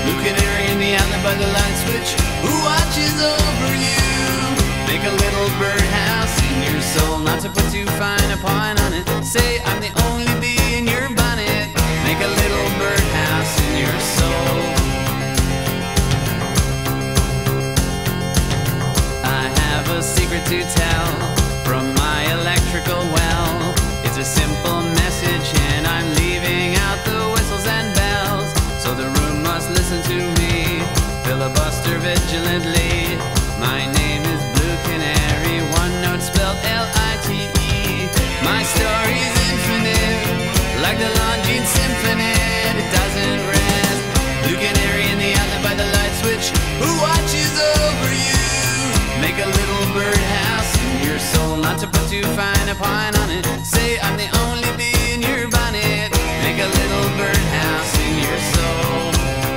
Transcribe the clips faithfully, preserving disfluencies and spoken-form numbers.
Blue canary in the outlet by the light switch, who watches over you? Make a little birdhouse in your soul, not to put too fine a point on it. Say I'm the only bee in your bonnet. Make a little birdhouse in your soul. I have a secret to tell from my electrical well. It's a simple message and I'm leaving out the whistles and bells. So the room must listen to me, filibuster vigilantly. My name is Blue Canary, one note spelled L I T E. My story's infinite, like the Longines Symphony. It doesn't rest. Blue Canary in the outlet by the light switch, who watches over you? Make a little birdhouse in your soul, not to put too fine a point on it. Say I'm the only bee in your bonnet. Make a little birdhouse in your soul.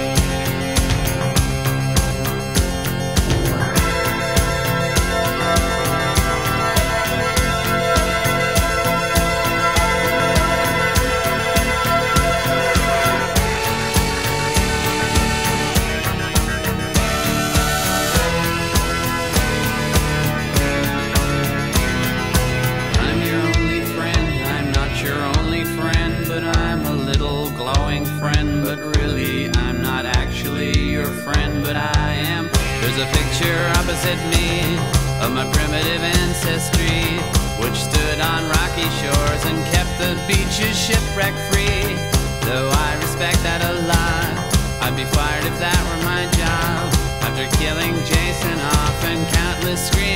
But I am. There's a picture opposite me of my primitive ancestry, which stood on rocky shores and kept the beaches shipwreck free. Though I respect that a lot, I'd be fired if that were my job. After killing Jason off and countless screams